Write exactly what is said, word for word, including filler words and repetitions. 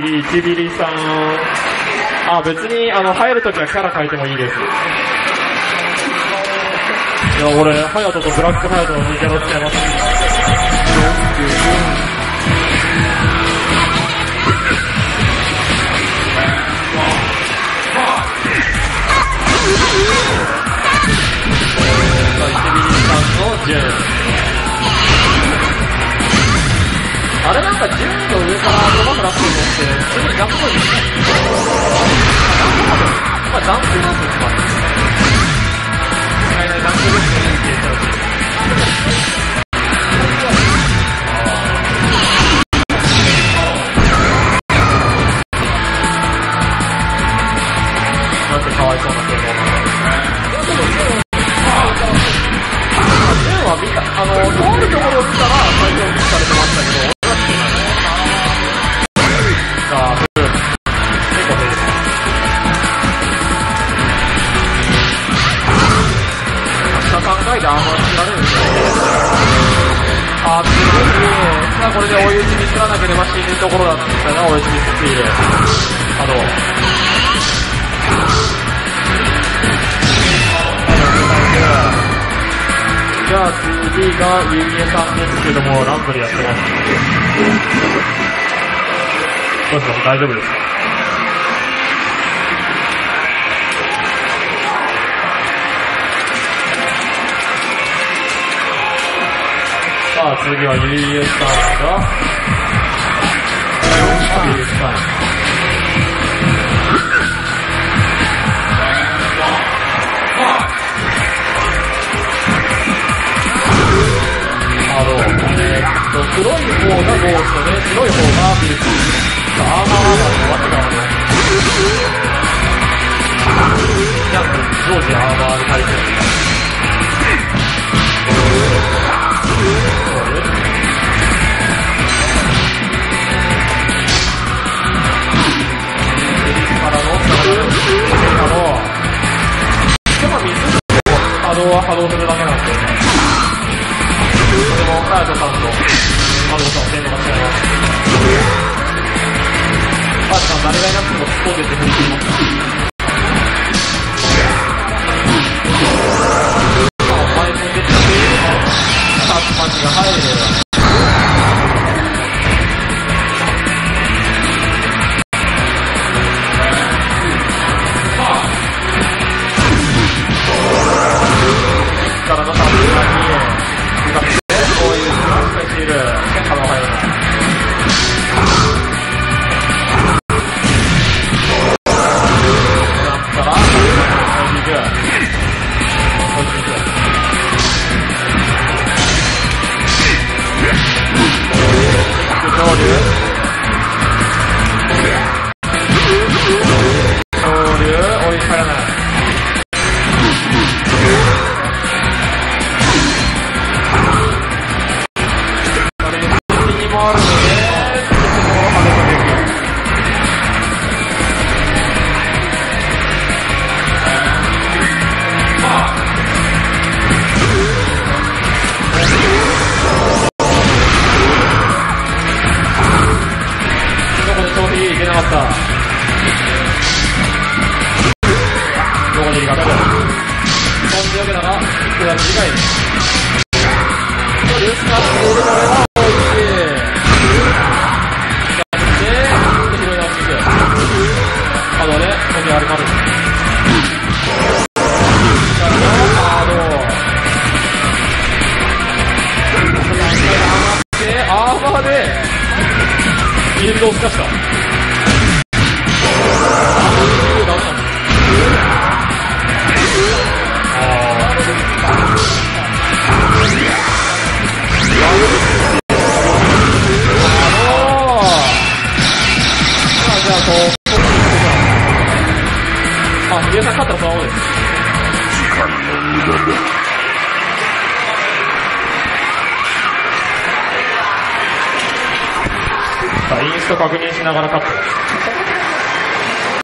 次、ちびりさん。あ、別に、あの、入るときはキャラ変えてもいいです。いや、俺、ハヤトとブラックハヤトのにキャラ使います。いちびりさんの順。あれなんか順位の上から飛ばすラップを持って、すぐにジャンプポイントですね。まあ、ジャンプなんですかね。使えないジャンプですねって言ったらしい。なんてかわいそうな傾向なの。順は見た、あの、通るところを見たら最初にされてましたけど、考えてあんまり知られるんですよ。あー、すごい。これで追い打ちにすらなければ死ぬところだったんですよね、追い打ちにすっている。あの、じゃあ次がゆうえさんですけども、ランブルやってます。どうします？大丈夫ですか？さあ次はゆうえさんがゆうえさんあの、えー、っと黒い方がゴーストで白い方がビルキー。さあアーマーワーマーのわけがあるジャンプ常時アーマーで対戦波動は波動するだけなんですよね。それもカヤトさんと波動さんをせんのが違います。カヤトさん誰がいなくても突っ込んでって振り切ります。前に出てきて、タッチパンチが入る。からのタップがに向かってこういうスランプしている変化の入るなスランプから置いていく置いていく上流上流追い返らないどこにいるか飛んでおけたら、いくら短い。リュースカップでこれは大きい。そして、拾い直していく。あのね、ここにあるまる。からのハード。アーマーで、フィールドを透かした。あ、ヒデさん勝ったらそのままです。時間の無駄だ。さあ、インスト確認しながら勝ってます。